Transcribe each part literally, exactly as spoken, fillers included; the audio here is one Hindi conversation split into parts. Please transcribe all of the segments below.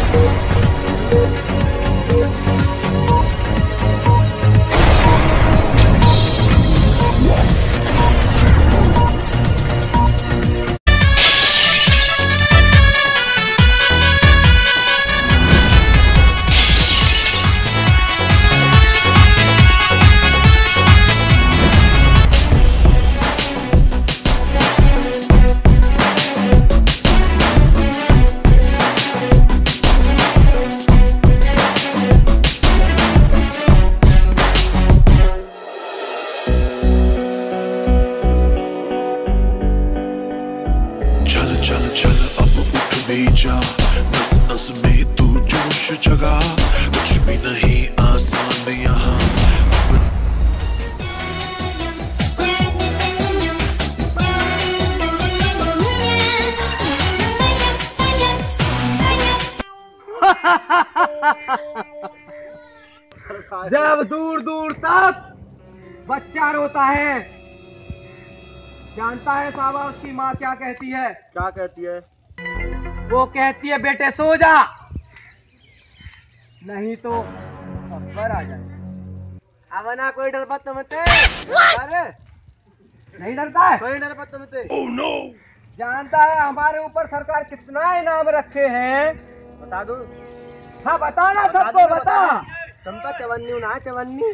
नस नस में तू जोश जगा, कुछ भी नहीं आसान यहाँ। जब दूर दूर तक बच्चा रोता है, जानता है साहबा उसकी माँ क्या कहती है? क्या कहती है? वो कहती है बेटे सो जा, नहीं तो खबर आ जाए। अब ना कोई डर पत मत अरे नहीं डरता है? कोई डर पत मत। Oh no! जानता है हमारे ऊपर सरकार कितना इनाम रखे हैं? बता दो। हाँ बता ना सबको बता। तुम तो चवन्नी ना चवन्नी।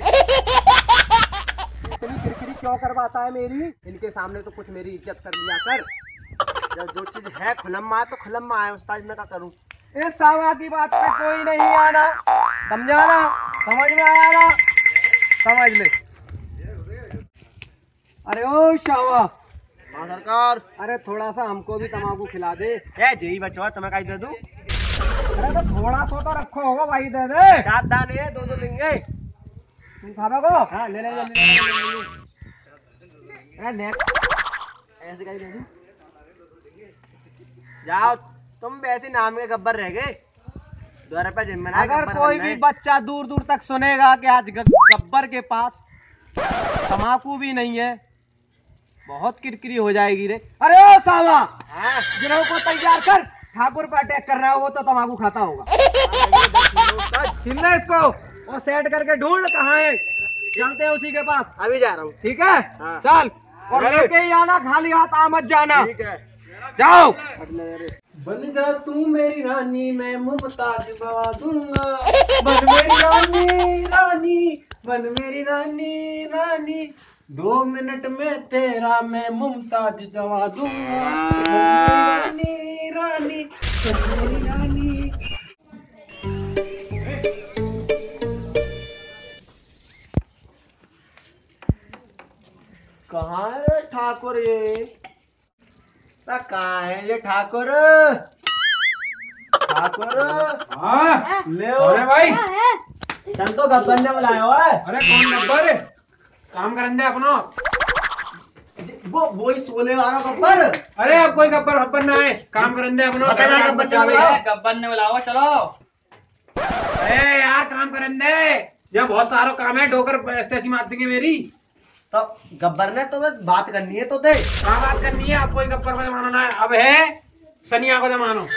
इतनी किरकिरी क्यों करवाता है मेरी? इनके सामने तो कुछ मेरी इज्जत कर लिया कर। जब जो चीज है खुलम्मा तो खुलम्मा है, उस्ताद में क्या करूं? इस सावा की बात पे कोई नहीं आना, समझाना, समझ में आया ना? समझ ले। अरे ओ शावा। हाँ सरकार। अरे थोड़ा सा हमको भी तम्बाकू खिला दे। ए जी बचवा तुम्हें कहीं दे दूं? अरे तो थोड़ा सा तो रखो होगा भाई, दे दे। सात दाने दो दो लेंगे। तुम खावे को? हाँ ले ले ले ले। अरे नेक्स्ट ऐसे कहीं दे दूं? जाओ तुम वैसे नाम के गब्बर रह गए। दो रुपए जिम्मे ना। अगर कोई भी बच्चा दूर दूर तक सुनेगा कि आज गब्बर के पास तम्बाकू भी नहीं है, बहुत किरकिरी हो जाएगी रे। अरे ओ सावा, गिरोह को तैयार कर, ठाकुर पे अटैक कर रहा है वो तो तम्बाकू खाता होगा। सुनना इसको और सेट करके ढूंढ कहाँ है, चलते हैं उसी के पास। अभी जा रहा हूँ। ठीक है हाँ। चल, और लेके ही आना, खाली हाथ आ मत जाना। ठीक है जाओ। बन जा तू मेरी रानी, मैं मुमताज बना दूंगा। बन मेरी रानी रानी, बन मेरी रानी रानी, दो मिनट में तेरा मैं मुमताज जवा दूंगा। बन मेरी रानी रानी, बन मेरी रानी। कहाँ है ठाकुर? ये कहाँ है ये ठाकुर? ठाकुर हाँ ले अरे भाई चल तो गब्बर ने बुलाया हुआ है। अरे कौन गब्बर? काम करने दे अपना। वो वही सोने वाला गब्बर। अरे अब कोई गब्बर गब्बर ना है, काम करने दे अपना। बता जा गब्बर ने बुलाया। गब्बर ने बुलाओ चलो। अरे यार काम करने दे, ये बहुत सारा काम है, डोकर ऐसी मार देंगे मेरी। तो गब्बर ने तो बात करनी है तो दे। क्या बात करनी है? आपको गब्बर का जमाना ना है, अब है सनिया को जमानो।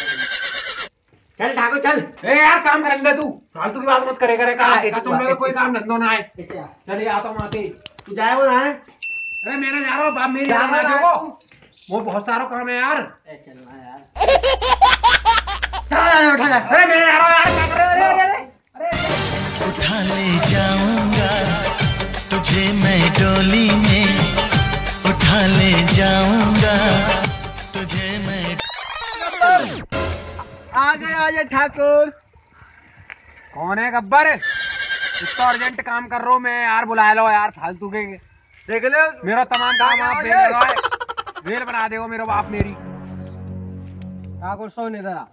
चल ठाकुर चल। ए यार काम करने दे, तू फालतू की बात मत करे करे का, हाँ, का तुम लोग कोई काम धंधो ना है। चल चलिए आता हूँ आते। तू जाए वो ना है? अरे मेरे जा रहा हूँ बाप, मेरी जा जाना रहा है देखो, तू? वो बहुत सारा काम है यार। चलना यार। चल उठा जा। अरे मेरे जा रहा हूँ यार, क्या कर रहे हो? अरे उठा ले जाऊंगा तुझे मैं डोली में, उठा ले जाऊंगा तुझे मैं। आगे आजा ठाकुर। कौन है गब्बर? इसको अर्जेंट काम कर रहा हूँ मैं यार, बुला लो यार फालतू के। देख लो मेरा तमाम काम आप देख लो, रेल बना देगा मेरा बाप मेरी। ठाकुर सो नहीं दरा।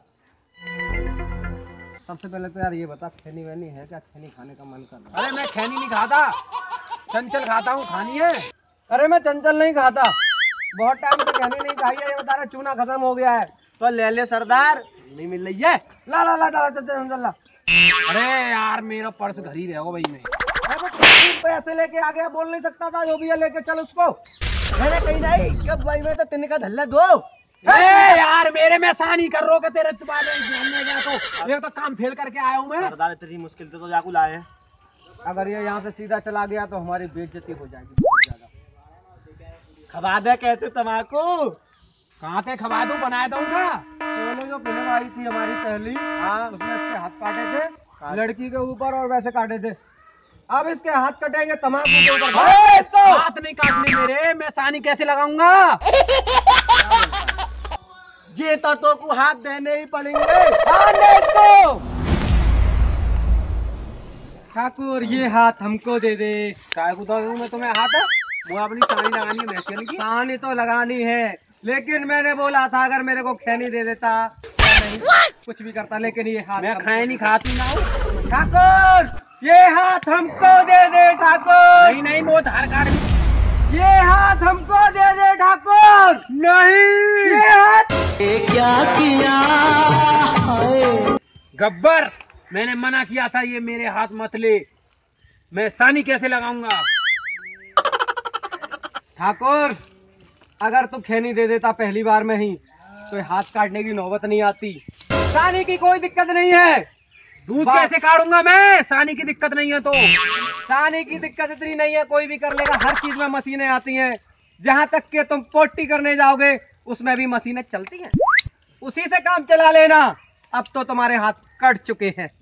सबसे पहले तो यार ये बता, खैनी वैनी है क्या? खैनी खाने का मन कर रहा है। अरे मैं खैनी नहीं खाता, चंचल खाता हूँ। खानी है? अरे मैं चंचल नहीं खाता, बहुत टाइम से खैनी नहीं खाई है। ये बता रहा चूना खत्म हो गया है। तो ले ले सरदार, नहीं मिल रही है। ला ला ला ला चल ला। अरे यार मेरा पर्स घर ही रहेगा भाई। मैं पैसे लेके आ गया, बोल नहीं सकता था जो भी है लेके चल उसको। मैंने कहीं नहीं कब भाई, मैं तो तिनका धल्ला दो। ए यार मेरे में सानी कर रोके तेरे तुम्हारे घूमने गया तो ये तो काम फेल करके आया हूँ मैं। सरदार इतनी मुश्किल से तो जाकू लाए हैं। अगर ये यहाँ से सीधा चला गया तो हमारी बेइज्जती हो जाएगी बहुत ज्यादा। खबा दे कैसे तम्बाकू? कहाँ थे खबा दूं, बनाया दूंगा। चलो जो फिल्म आई थी हमारी पहली, हाँ उसमें इसके हाथ काटे थे लड़की के ऊपर और वैसे काटे थे। अब इसके हाथ कटेंगे तम्बाकू के ऊपर। हाथ नहीं काटने मेरे, मैं सानी कैसे लगाऊंगा? ये तो तो को हाथ देने ही पड़ेंगे। इसको ठाकुर ये हाथ हमको दे दे। काय को दूं मैं तुम्हें हाथ? वो अपनी सानी लगानी है, वैसे की सानी तो लगानी है, लेकिन मैंने बोला था अगर मेरे को खैनी दे देता नहीं कुछ भी करता, लेकिन ये हाथ मैं खाए नहीं खाती ना हूँ। ठाकुर ये हाथ हमको दे दे ठाकुर। नहीं नहीं वो धार काट, ये हाथ हमको दे दे ठाकुर। नहीं ये हाथ क्या किया? गब्बर मैंने मना किया था, ये मेरे हाथ मत ले, मैं सानी कैसे लगाऊंगा? ठाकुर अगर तू खैनी दे देता पहली बार में ही तो हाथ काटने की नौबत नहीं आती। सानी की कोई दिक्कत नहीं है। दूध कैसे काटूंगा मैं? सानी की दिक्कत नहीं है तो। सानी की दिक्कत इतनी नहीं है, कोई भी कर लेगा, हर चीज में मशीनें आती हैं। जहाँ तक कि तुम पोटी करने जाओगे उसमें भी मशीनें चलती हैं, उसी से काम चला लेना। अब तो तुम्हारे हाथ कट चुके हैं।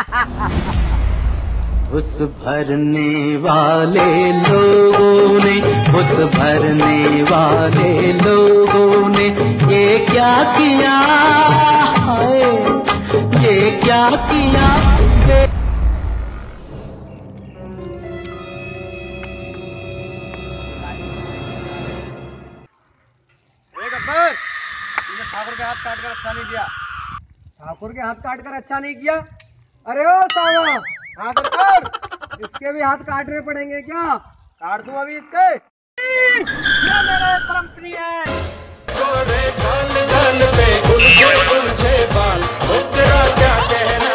उस भरने वाले लोगों ने, उस भरने वाले लोगों ने ये क्या किया, ये क्या किया। गब्बर तूने ठाकुर के हाथ काट कर अच्छा नहीं किया। ठाकुर के हाथ काट कर अच्छा नहीं किया? अरे ओ सावा हाथ काट, इसके भी हाथ काटने पड़ेंगे क्या? काट दूं अभी इसके। ये मेरे परम प्रिय है। गोरे गाल गाल पे उलझे उलझे बाल, तेरा क्या कहना?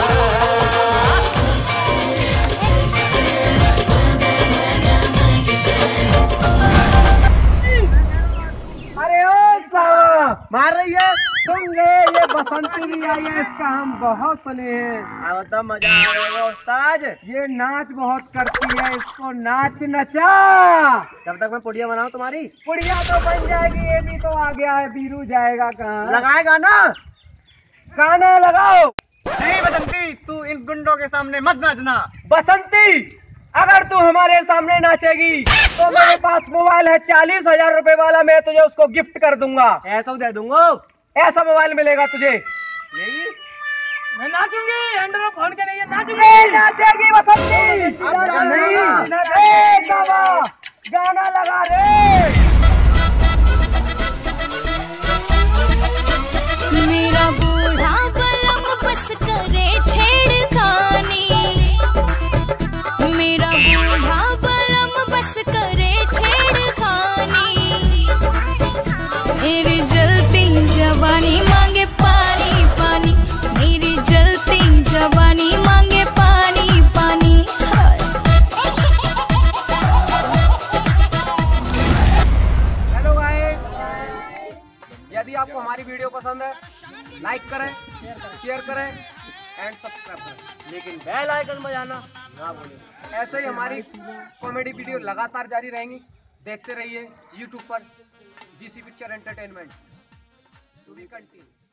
अरे ओ सावा मार रही है, सुन ले ये बसंती भी आई है, इसका हम बहुत सुने हैं। अब तो मजा आएगा उस्ताद। ये नाच बहुत करती है, इसको नाच नचा। जब तक मैं पुड़िया बनाऊं तुम्हारी। पुड़िया तो बन जाएगी, ये भी तो आ गया है, बीरू जाएगा कहाँ? लगाएगा ना, गाना लगाओ। नहीं बसंती तू इन गुंडों के सामने मत नाचना। बसंती अगर तू हमारे सामने नाचेगी तो मेरे पास मोबाइल है चालीस हजार रूपए वाला, मैं तुझे उसको गिफ्ट कर दूंगा। ऐसा दे दूंगा, ऐसा मोबाइल मिलेगा तुझे। यही मैं नाचूंगी, एंड्रॉइड फोन के लिए नाचूंगी। नाचेगी बसंती। नहीं गाना लगा रे। मेरा बूढ़ा बलम बस करे छेड़खानी, मेरा बूढ़ा बलम बस करे छेड़खानी, मेरी जलती जवानी मांगे पानी पानी, मेरी जलती जवानी मांगे पानी पानी। हेलो गाइस, यदि आपको हमारी वीडियो पसंद है लाइक करें, शेयर करें एंड सब्सक्राइब करें, लेकिन बेल आइकन बजाना ना भूलें। ऐसे ही हमारी कॉमेडी वीडियो लगातार जारी रहेंगी, देखते रहिए यूट्यूब पर GC Picture Entertainment. To be continue.